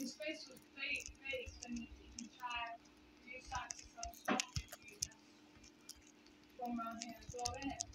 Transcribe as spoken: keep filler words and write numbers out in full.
His face was fake, fake, and he, he tried to do some some stuff with you from around here. Go ahead.